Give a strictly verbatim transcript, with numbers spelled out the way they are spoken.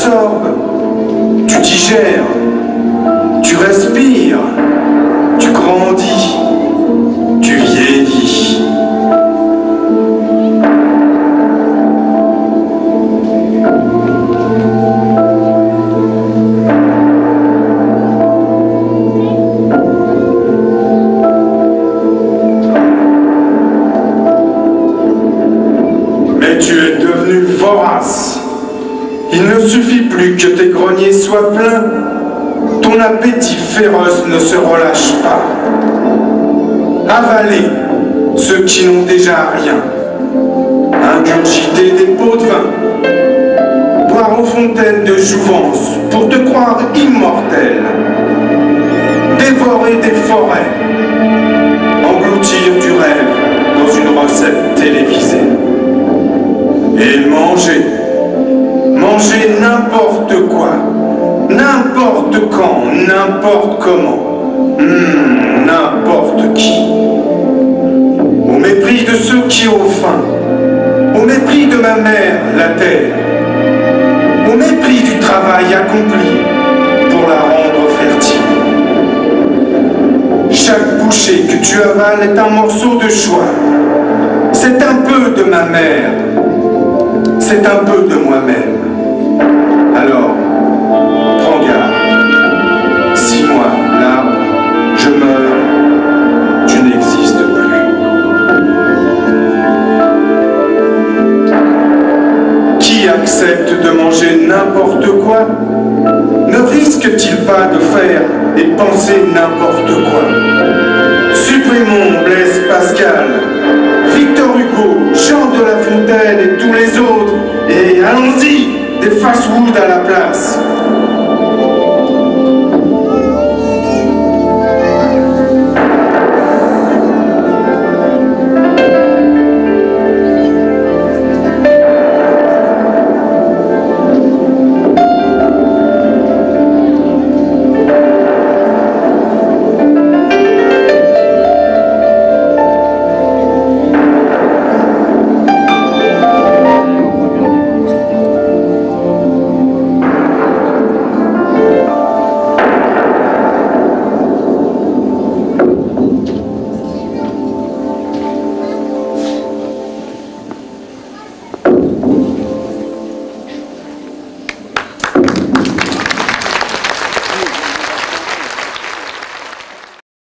absorbes, tu digères, tu respires, tu grandis, tu vieillis. Tu es devenu vorace. Il ne suffit plus que tes greniers soient pleins. Ton appétit féroce ne se relâche pas. Avaler ceux qui n'ont déjà rien. Ingurgiter des pots de vin. Boire aux fontaines de jouvence pour te croire immortel. Dévorer des forêts. Engloutir du rêve dans une recette télévisée. Et manger, manger n'importe quoi, n'importe quand, n'importe comment, mmh, n'importe qui. Au mépris de ceux qui ont faim, au mépris de ma mère, la terre, au mépris du travail accompli pour la rendre fertile. Chaque bouchée que tu avales est un morceau de joie, c'est un peu de ma mère. C'est un peu de moi-même. Alors, prends garde. Si moi, l'arbre, je meurs, tu n'existes plus. Qui accepte de manger n'importe quoi ne risque-t-il pas de faire et penser n'importe quoi? Supprimons Blaise Pascal, Victor Hugo, Jean de La Fontaine et tous les autres, et allons-y, des fast-food à la place.